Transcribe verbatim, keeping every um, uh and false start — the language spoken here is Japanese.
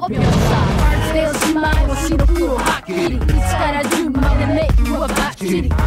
秒さ。手をしまい星の黒はっきりいちからじゅうまでメイクはバッチリ。